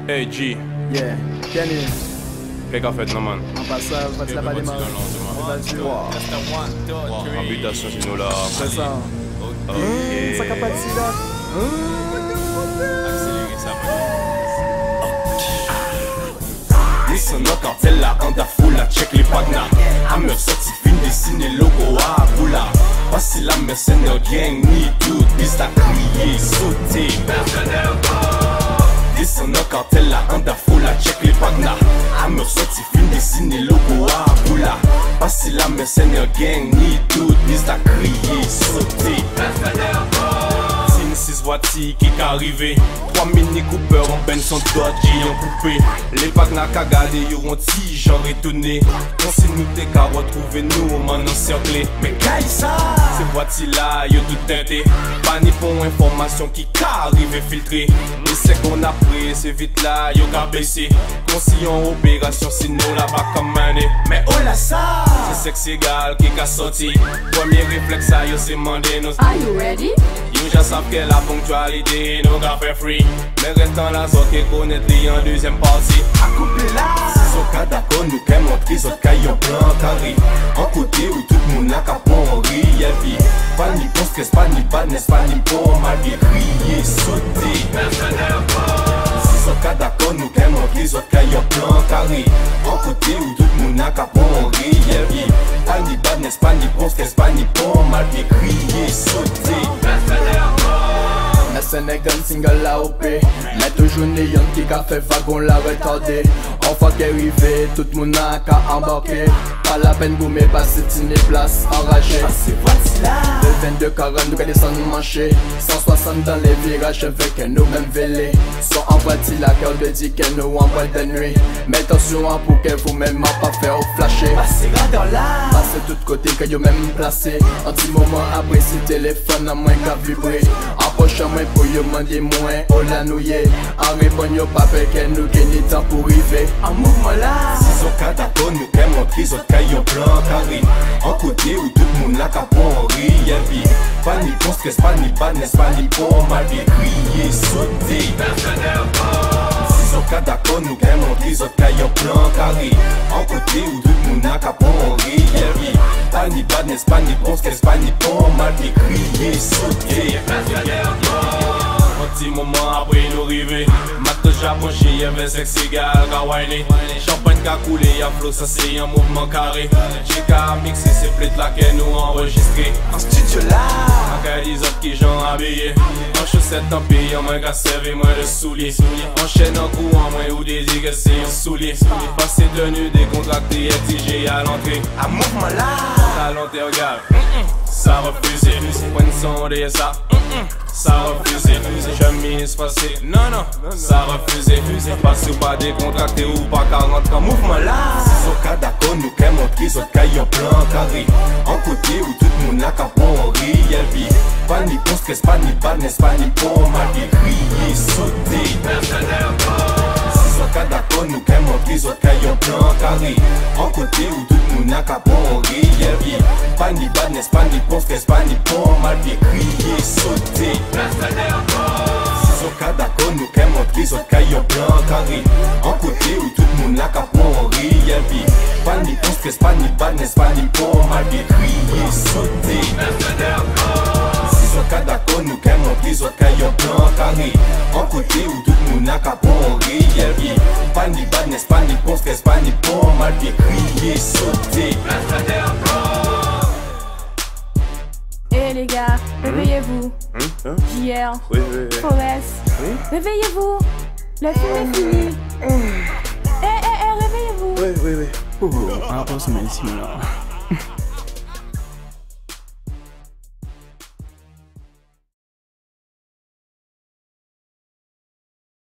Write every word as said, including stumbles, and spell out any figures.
Hey G. Yeah, Kenny. Qu'est-ce qu'a fait, non man? En passant, va-t-il la pas démarrer? Vas-y, wow. Habitation, c'est nous là. C'est ça. Ok. Ça qu'a pas dit là? Accélérer ça, Listen up quand elle la handa foula, check les pagna. Hammer sorti fin dessiné logo à boula. Voici la mercenaire gang, ni tout, bis à crier, sauter. Listen up quand elle la handa foula, check les pagna. Hammer sorti fin dessiné logo à boula. Voici la mercenaire gang, ni tout, bis à crier, sauter. six voitures qui qu'arrivé. Trois mini Cooper en ben son Dodge en coupé. Les packs n'a qu'à garder, y'auront ti j'en retourné. On s'y nous t'es qu'à retrouver nous, on m'en encerclé. Mais qu'est-ce ça? Ces voitures là, y'ont tout teinté. Pas ni pour information qui qu'arrive filtré. Mais c'est qu'on a pris, c'est vite là, y'ont qu'à baisser. Conscient en opération, sinon là va commander. Mais oh là ça! C'est sexe égal qui qu'a sorti. Premier réflexe à y'ont c'est mandé nos. Are you ready? Y'ont déjà savent que la ponctualité nous qu'a fait free. Mais restant la zone qui connaît li en deuxième partie. A couper là. Si son cas d'accord nous qu'elle montre, son cas y'en plan carré. En côté où tout le monde n'a qu'à bon rire. Pas ni bon stress, pas ni badness, pas ni bon mal vie. Crier, sauter. Si son cas d'accord nous qu'elle montre, son cas y'en plan carré. En côté où tout le monde n'a qu'à bon rire. Pas ni badness, pas ni bon stress, pas ni bon mal vie. Crier, sauter. Mercenaire single la O P. Mais toujours n'ayant qui qu'a fait wagon la retardé. En fois qu'elle arrive, tout le monde a qu'à embarquer. Pas la peine pour me passer une place enragée. Le vingt-deux quarante nous qu'elle descend mancher. Cent soixante dans les virages avec nous même vélés. Sont en voiture la cœur de dit qu'elle nous en boîte de nuit. Mais attention pour qu'elle vous même pas faire flasher. Passez tout côté que yo même placé. Un petit moment après si téléphone à moins qu'à vibrer. Approche moi pour yo demander moins on la nouillé. En répond yo pas fait qu'elle nous gagne temps pour arriver. En mouvement là. Si son cas d'accord nous qu'elle montre, son cas y'en plan carré. En côté où tout le monde là qu'à bon rire. Pas ni bon stress, pas ni badness, pas ni bon mal vie. Crier, sauter. Si son cas d'accord nous qu'elle montre, son cas y'en plan carré. En côté où tout le monde là qu'à bon rire. Pas ni badness, pas ni bon stress, pas ni bon mal vie. Crier, sauter. Un petit moment après nous arriver. Mato Japon chez y'avait sexe égal kawaii. Champagne qu'a coulé, y'a flot, ça c'est un mouvement carré. J'ai qu'à mixer ces plates là qu'elle nous enregistré. En studio là, en les autres qui j'en habillé. En chaussettes en pays, en moins qu'à servir moins de souliers. En chaîne en cou, en moins ou des digues, c'est un soulier. Passé de nu, décontracté, exigé à l'entrée. À mouvement là, talenté, regarde. Ça refusé, point de son de ça. Ça refusé, chemise passée, non non, ça refusé, parce que pas décontracté ou pas quarante en mouvement là. Si son cas d'accord nous qu'elle montre, son cas y'en plan carré. En côté où tout le monde n'a qu'à bon rire. Pas ni bon stress, pas ni badness, pas ni bon mal vie. Crier, sauter. Si son cas d'accord nous qu'elle montre, son cas y'en plan carré. En côté où tout le monde n'a qu'à bon rire. Pas ni badness, pas ni bon stress, pas ni bon mal vie. Crier, sauter. Si son cas d'accord nous qu'elle montre, son cas y'en plan carré. En côté où tout le monde n'a qu'à bon rire. Pas ni bon stress, pas ni badness, pas ni bon mal vie. Crier, sauter. Si son cas d'accord nous qu'elle montre, son cas y'en plan carré. En côté où tout le monde n'a qu'à bon rire. Pas ni badness, pas ni bon stress, pas ni bon mal vie. Crier, sauter. Eh les gars, réveillez-vous. Hein? Hein? J R, Oui, oui, oui. Forest, Oui? réveillez-vous. Le film est fini. Eh, eh, eh, réveillez-vous. Oui, oui, oui. Oh, on va pas se mettre ici maintenant.